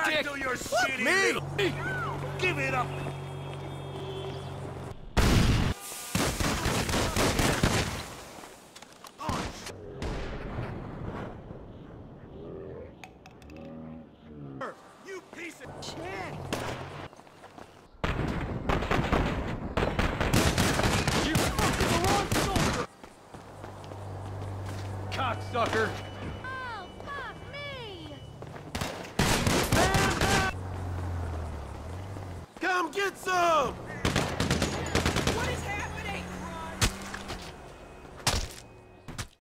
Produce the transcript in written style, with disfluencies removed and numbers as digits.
back to your shitty me. Give it up. You piece of shit. You fucking the wrong soldier. Cocksucker. Oh, fuck me! Come get some!